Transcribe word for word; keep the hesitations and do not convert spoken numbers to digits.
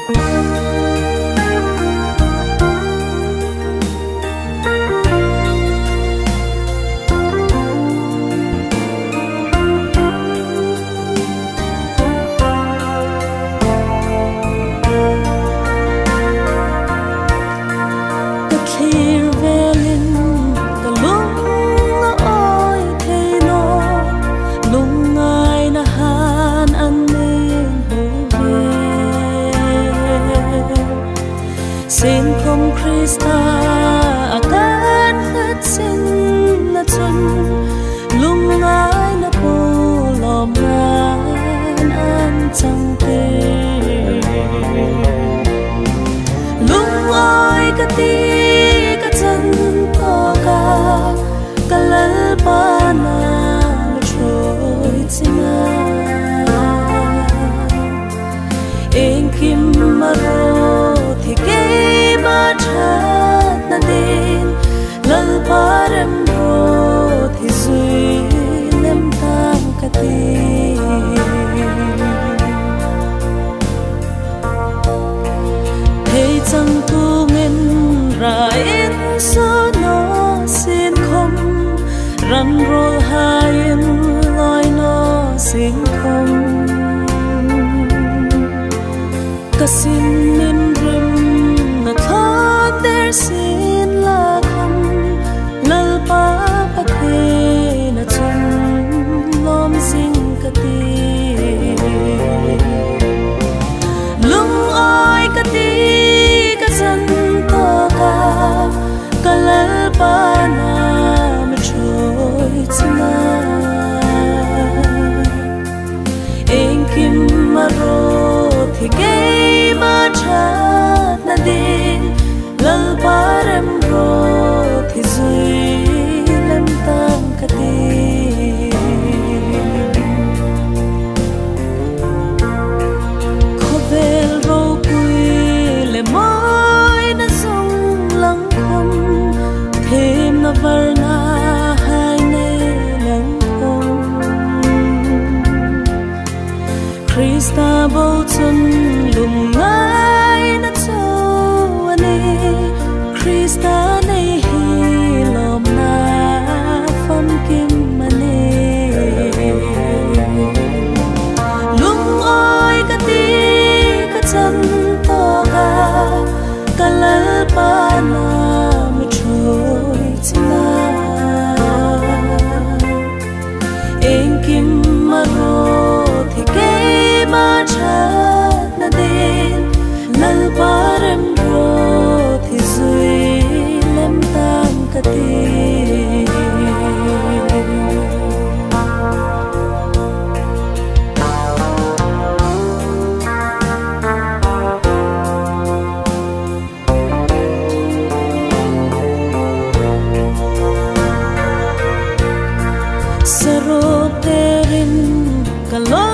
Xin không Krista akan hết xin na chân lung ai na po lom ran an chẳng thể lung ai ka ti ka chân to ka ka lal pa na trôi china em kim maro thì cái ba chát na đến lal parem ro thì duy lem tam ka ti thấy chẳng tu ngân ra in số nó xin không rắn rô hai loi nó xin không ka xin min rim na tha der sin la kham lal pa pa the na chun lom sing ka ti lung ai ka ti ka chan to ka ka lal pa na ma trôi china em kim maro thì cái ba chát na đến lal parem ro thì duy lem tam ka ti ko vel ro pui le mai na song lang khom thêm na var na hai ne lang khom Krista bao chân lùng ngay na cho anh Krista này hi lom na phong kim mane lung oi ka ti ka chân to ka ka lal pa na ma trôi china em kim maro thì cái ba chát na đến lal parem ro thì duy lem tam ka ti sarop terin kalon